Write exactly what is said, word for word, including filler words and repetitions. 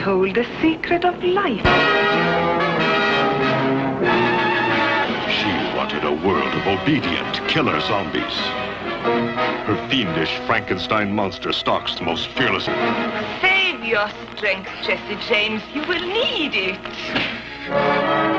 hold the secret of life. She wanted a world of obedient killer zombies. Her fiendish Frankenstein monster stalks the most fearlessly. Save your strength, Jesse James. You will need it.